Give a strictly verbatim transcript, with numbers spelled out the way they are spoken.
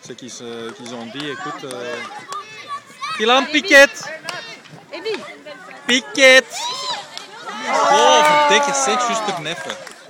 C'est qu'ils qu'ils ont dit, écoute, euh, Kylian Piquet! Piquet! Oh, verdikke, zeg, juist er neffen.